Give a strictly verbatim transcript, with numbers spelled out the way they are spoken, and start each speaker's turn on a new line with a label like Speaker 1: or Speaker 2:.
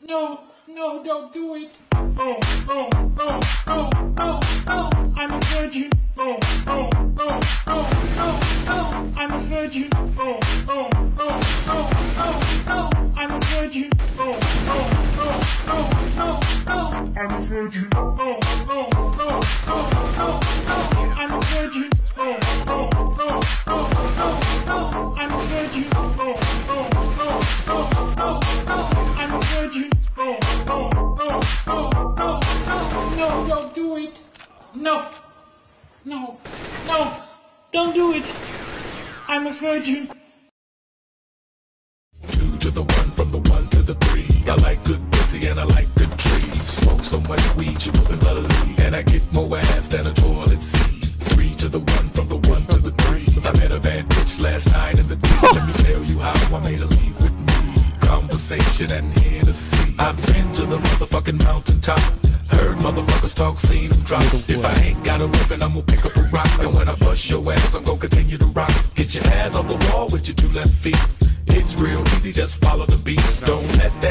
Speaker 1: No, no, don't do it. No, no, no, no, no, no, I'm a virgin. No, no, no, no, no, no, I'm a virgin. No, no, no, no, no, no, I'm a virgin. No, no, no, no, no, no, I'm a virgin. No, no, no, no, no, no, I'm a virgin. No, no, no, no, no, I'm a virgin. No, no, no, no, no, no, I'm a virgin. No, no, no, no, no, no, no, don't do it. No, no, no, don't do it. I'm a virgin.
Speaker 2: Two to the one, from the one to the three. I like good pussy and I like good trees. Smoke so much weed you wouldn't believe, and I get more ass than a toilet seat. Three to the one, from the one to the three. I met a bad bitch last night in the D. Let me tell you how I made her leave with me. Conversation and Hennessy. I've been to the motherfucking mountaintop. Heard motherfuckers talk, seen them drop. If I ain't got a weapon, I'm gonna pick up a rock. And when I bust your ass, I'm gonna continue to rock. Get your ass off the wall with your two left feet. It's real easy, just follow the beat. Don't let that